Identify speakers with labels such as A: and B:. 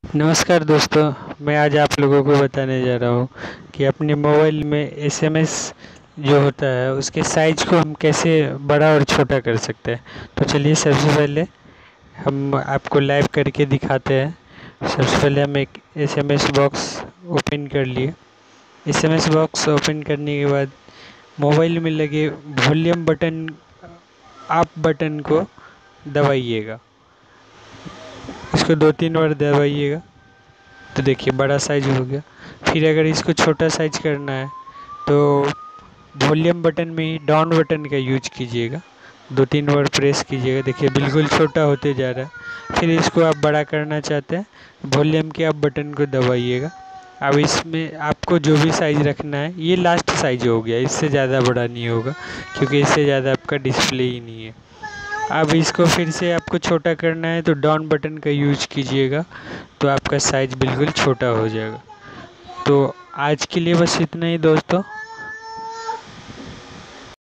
A: नमस्कार दोस्तों, मैं आज आप लोगों को बताने जा रहा हूँ कि अपने मोबाइल में एसएमएस जो होता है उसके साइज को हम कैसे बड़ा और छोटा कर सकते हैं। तो चलिए सबसे पहले हम आपको लाइव करके दिखाते हैं। सबसे पहले हम एक एसएमएस बॉक्स ओपन कर लिए। एसएमएस बॉक्स ओपन करने के बाद मोबाइल में लगे वॉल्यूम बटन अप बटन को दबाइएगा। इसको 2-3 बार दबाइएगा तो देखिए बड़ा साइज हो गया। फिर अगर इसको छोटा साइज करना है तो वॉल्यूम बटन में ही डाउन बटन का यूज कीजिएगा, 2-3 बार प्रेस कीजिएगा। देखिए बिल्कुल छोटा होते जा रहा है। फिर इसको आप बड़ा करना चाहते हैं, वॉल्यूम के अप बटन को दबाइएगा। अब इसमें आपको जो भी साइज़ रखना है, ये लास्ट साइज हो गया, इससे ज़्यादा बड़ा नहीं होगा क्योंकि इससे ज़्यादा आपका डिस्प्ले ही नहीं है। अब इसको फिर से आपको छोटा करना है तो डाउन बटन का यूज कीजिएगा, तो आपका साइज़ बिल्कुल छोटा हो जाएगा। तो आज के लिए बस इतना ही दोस्तों।